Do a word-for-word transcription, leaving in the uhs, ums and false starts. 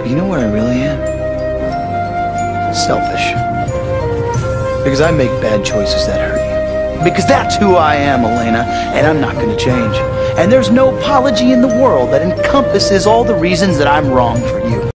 You know what I really am? Selfish. Because I make bad choices that hurt you. Because that's who I am, Elena, and I'm not going to change. And there's no apology in the world that encompasses all the reasons that I'm wrong for you.